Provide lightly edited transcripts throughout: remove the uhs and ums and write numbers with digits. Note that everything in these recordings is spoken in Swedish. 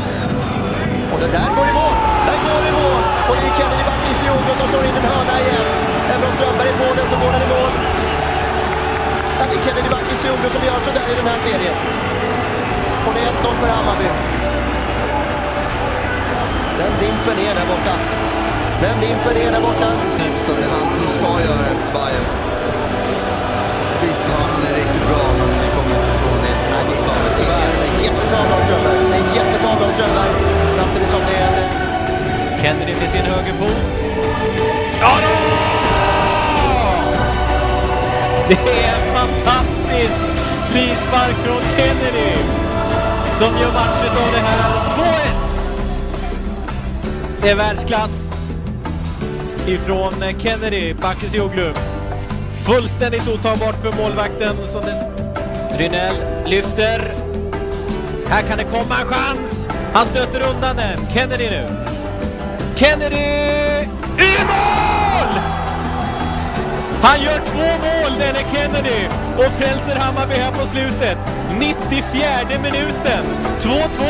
Och den där går i mål. Den går i mål. Och det är Kennedy Bakircioglu som slår in en hörna igen. Även om Strömberg på den så går den i mål. Det är Kennedy Bakircioglu som gör så där i den här serien. Och det är 1-0 för Hammarby. Den dimper ner där borta. Den dimper ner där borta. Så det är han som ska göra det för Bayern. Visst har han är riktigt bra, men det kommer inte från det. Tyvärr. En jättetavla av Strömberg. En jättetavla av Strömberg. Samtidigt som det är en... Kennedy med sin högerfot. Ja då! Det är fantastiskt! Frispark från Kennedy som gör matchen av det här. 2-1! Det är världsklass ifrån Kennedy Bakircioglu. Fullständigt otagbart för målvakten. Som Rynell lyfter. Här kan det komma en chans. Han stöter undan den. Kennedy nu. Kennedy i mål! Han gör 2 mål, den är Kennedy. Och frälser Hammarby här på slutet. 94:e minuten. 2-2.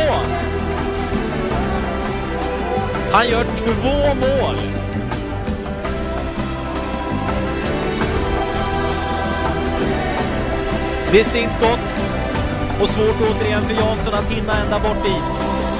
Han gör 2 mål. Distinkt skott. Och svårt återigen för Jansson att hinna ända bort dit.